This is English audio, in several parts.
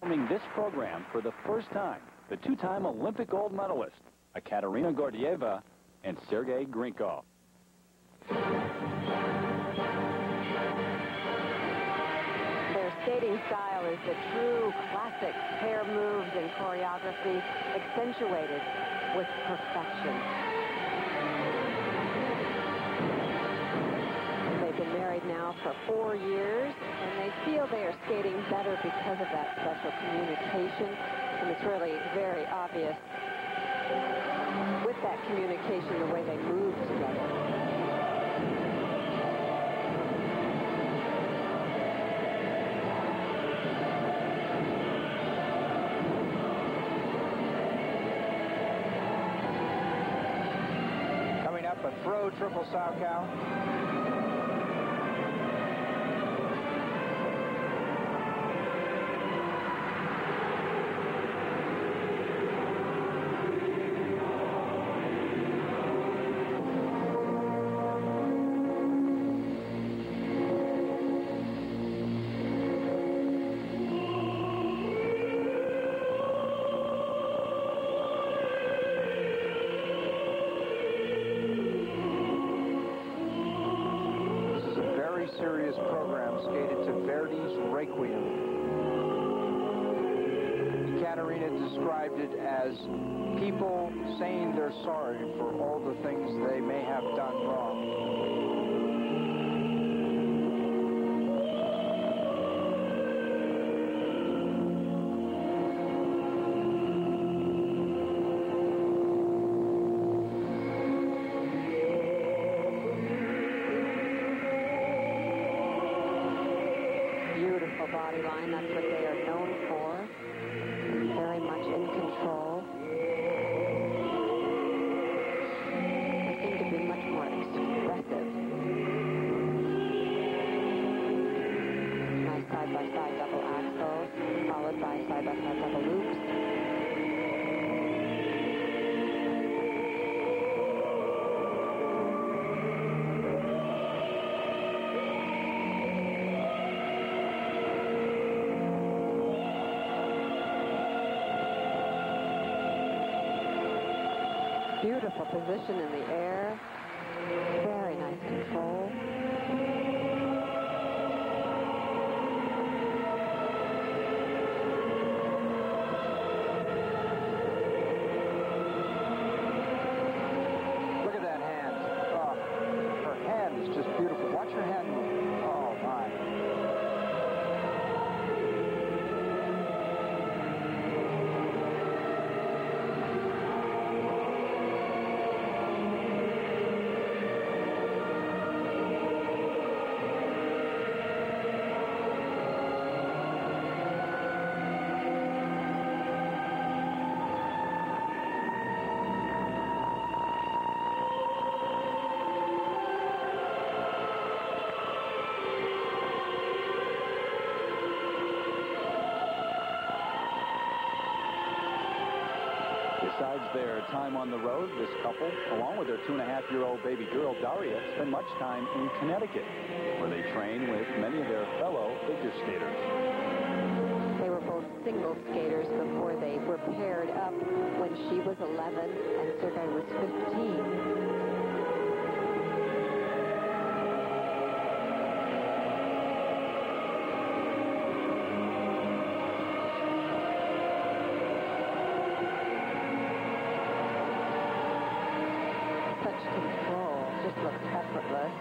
Performing this program for the first time, the two-time Olympic gold medalist, Ekaterina Gordieva and Sergei Grinkov. Their skating style is the true classic pair moves and choreography accentuated with perfection. They've been married now for 4 years, and they feel they are skating better because of that special communication, and it's really very obvious with that communication the way they move together. Coming up, a throw triple Salchow. Serious program skated to Verdi's Requiem. Ekaterina described it as people saying they're sorry for all the things they may have done wrong. Body line, that's what they are known for. Very much in control. They seem to be much more expressive. Nice side-by-side double axels, followed by side-by-side double loops. Beautiful position in the air. Very nice control. Look at that hand. Oh, her hand is just beautiful. Watch her hand move. Oh, my. Besides their time on the road, this couple, along with their 2.5-year-old baby girl, Daria, spend much time in Connecticut, where they train with many of their fellow figure skaters. They were both single skaters before they were paired up when she was 11 and Sergei was 15. Control just looks effortless.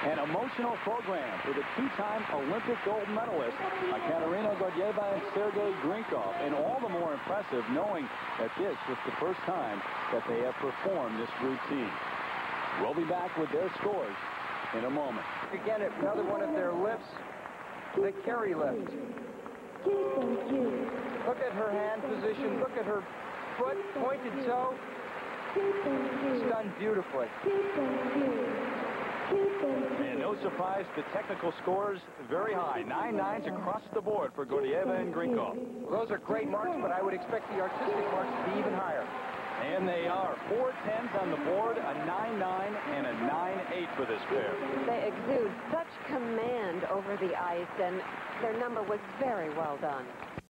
An emotional program for the two-time Olympic gold medalists, Katerina Gordieva and Sergei Grinkov, and all the more impressive knowing that this was the first time that they have performed this routine. We'll be back with their scores in a moment. Again, another one of their lifts, the Kerry lift. Look at her hand position. Look at her foot, pointed toe. It's done beautifully. And no surprise, the technical scores very high. 9 9s across the board for Gordieva and Grinkov. Well, those are great marks, but I would expect the artistic marks to be even higher. And they are 4 10s on the board, a 9 9 and a 9 8 for this pair. They exude such command over the ice, and their number was very well done.